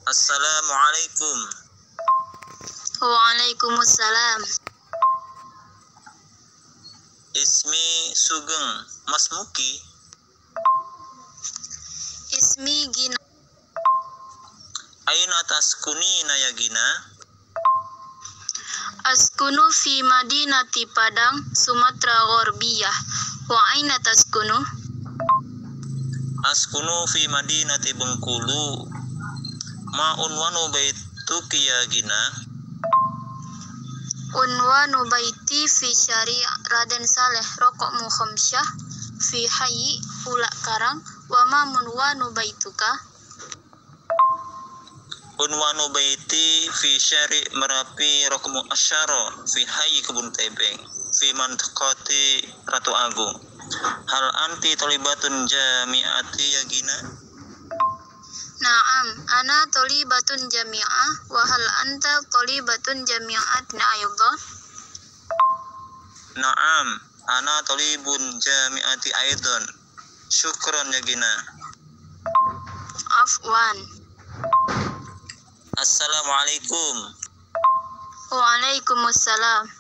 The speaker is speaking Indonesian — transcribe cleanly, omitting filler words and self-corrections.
Assalamualaikum. Waalaikumsalam. Ismi Sugeng, Mas Muki. Ismi Gina. Aina taskunina ya Gina? Askunu fi Madinati Padang, Sumatera Ghorbiyah. Wa aina taskunu? Askunu fi Madinati Bengkulu. Ma unwanu baituki ya Gina? Unwanu baiti fi syari' Raden Saleh Rokokmu khamsyah fi hayyi Ulak Karang. Wa ma munwanu baituka? Unwanu baiti fi syari' Merapi Rokmu Asyaro fi hayyi Kebun Tebeng fi mantkoti Ratu Agung. Hal anti tolibatun jami'ati ya Gina? Naam, ana tolibatun jami'ah. Wa hal anta tolibatun jami'atin ayda? Naam, ana tolibun jami'ati aidon. Syukron ya Gina. Afwan. Assalamualaikum. Waalaikumsalam.